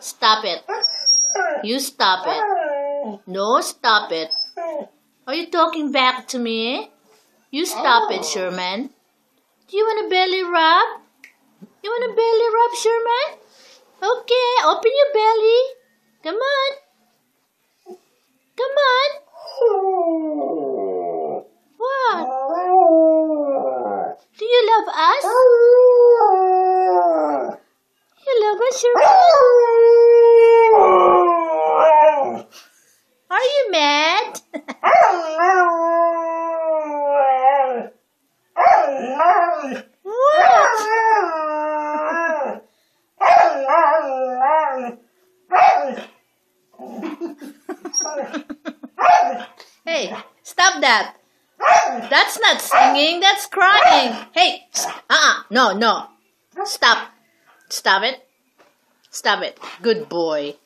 Stop it. You stop it. No, stop it. Are you talking back to me? You stop it, Sherman. Do you want a belly rub? You want a belly rub, Sherman? Okay, open your belly. Come on. Come on. What? Do you love us? You love us, Sherman? Are you mad? What? Hey, stop that. That's not singing, that's crying. Hey, no. Stop. Stop it. Stop it. Good boy.